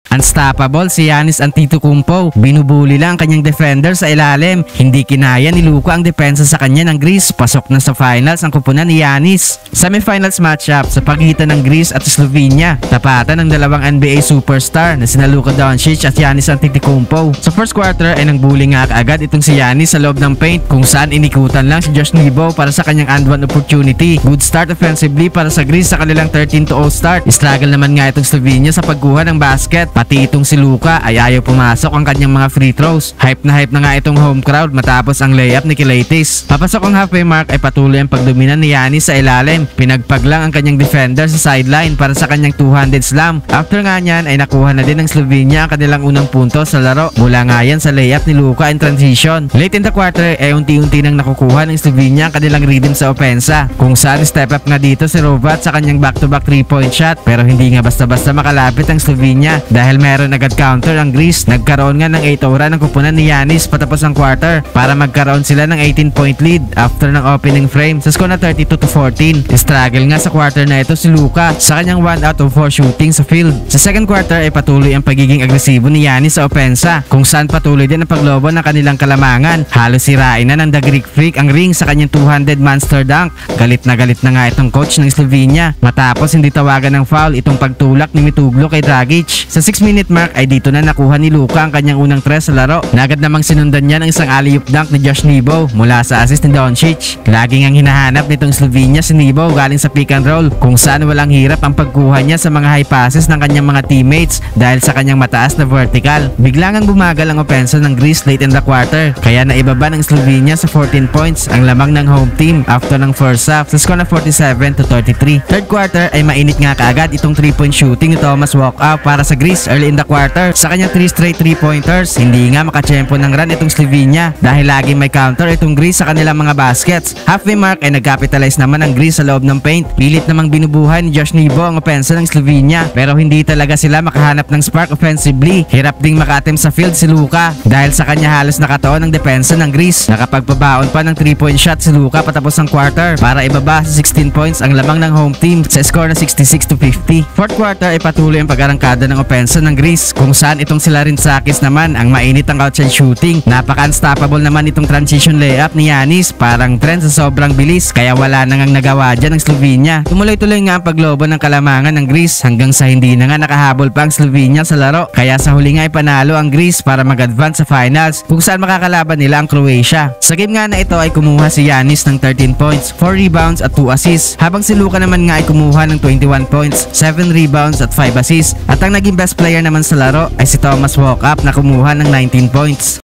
Unstoppable si Giannis Antetokounmpo. Binubuli lang ang kanyang defender sa ilalim. Hindi kinaya ni Luka ang depensa sa kanya ng Greece. Pasok na sa finals ang kupunan ni Giannis. Semifinals matchup sa pagitan ng Greece at Slovenia. Tapatan ng dalawang NBA superstar na sina Luka Doncic at Giannis Antetokounmpo. Sa first quarter ay nangbuli nga agad itong si Giannis sa loob ng paint kung saan inikutan lang si Josh Nebo para sa kanyang and one opportunity. Good start offensively para sa Greece sa kanilang 13-0 start. Struggle naman nga itong Slovenia sa pagkuha ng basket. Pati itong si Luka ay ayaw pumasok ang kanyang mga free throws. Hype na nga itong home crowd matapos ang layup ni Kilatis. Papasok ang halfway mark ay patuloy ang pagdomina ni Giannis sa ilalim. Pinagpag lang ang kanyang defender sa sideline para sa kanyang two-handed slam. After nga niyan ay nakuha na din ng Slovenia ang kanilang unang punto sa laro. Mula nga yan sa layup ni Luka in transition. Late in the quarter ay unti-unti nang nakukuha ng Slovenia ang kanilang rhythm sa opensa. Kung saan step up nga dito si Rovat sa kanyang back-to-back 3-point shot. Pero hindi nga basta-basta makalapit ang Slovenia dahil meron agad counter ang Greece. Nagkaroon nga ng 8 ora ng kupunan ni Giannis patapos ang quarter para magkaroon sila ng 18-point lead after ng opening frame sa score na 32-14. Struggle nga sa quarter na ito si Luka sa kanyang 1 out of 4 shooting sa field. Sa second quarter ay patuloy ang pagiging agresibo ni Giannis sa opensa kung saan patuloy din ang paglobo ng kanilang kalamangan. Halos sirain na ng The Greek Freak ang ring sa kanyang 200 monster dunk. Galit na nga itong coach ng Slovenia matapos hindi tawagan ng foul itong pagtulak ni Mituglo kay Dragic. Sa 6-minute mark ay dito na nakuha ni Luka ang kanyang unang 3 sa laro. Nagad namang sinundan niya ng isang alley-oop dunk ni Josh Nebo mula sa assist ni Doncic. Laging ang hinahanap nitong Slovenia si Nebo galing sa pick and roll kung saan walang hirap ang pagkuha niya sa mga high passes ng kanyang mga teammates dahil sa kanyang mataas na vertical. Biglang ang bumagal ang opensa ng Greece late in the quarter kaya naibaba ng Slovenia sa 14 points ang lamang ng home team after ng first half sa score na 47-33. Third quarter ay mainit nga kaagad itong 3-point shooting ni Thomas Walkout para sa Greece early in the quarter. Sa kanyang 3 straight 3-pointers, hindi nga makachempo ng run itong Slovenia dahil laging may counter itong Greece sa kanilang mga baskets. Halfway mark ay nag-capitalize naman ang Greece sa loob ng paint. Pilit namang binubuhay ni Josh Nebo ang opensa ng Slovenia pero hindi talaga sila makahanap ng spark offensively. Hirap ding makatim sa field si Luka dahil sa kanya halos nakataon ang depensa ng Greece. Nakapagpabaon pa ng 3-point shot si Luka patapos ng quarter para ibaba sa 16 points ang lamang ng home team sa score na 66-50. Fourth quarter ay patuloy ang pag-arangkada ng opensa ng Greece kung saan itong sila Rinsakis naman ang mainit ang outside shooting. Napaka-unstoppable naman itong transition layup ni Giannis, parang trend sa sobrang bilis kaya wala na ngang nagawa dyan ng Slovenia. Tumuloy-tuloy nga ang paglobo ng kalamangan ng Greece hanggang sa hindi na nga nakahabol pa ang Slovenia sa laro kaya sa huli nga ay panalo ang Greece para mag-advance sa finals kung saan makakalaban nila ang Croatia. Sa game nga na ito ay kumuha si Giannis ng 13 points, 4 rebounds at 2 assists habang si Luka naman nga ay kumuha ng 21 points, 7 rebounds at 5 assists at ang naging best player naman sa laro ay si Thomas Walkup na kumuha ng 19 points.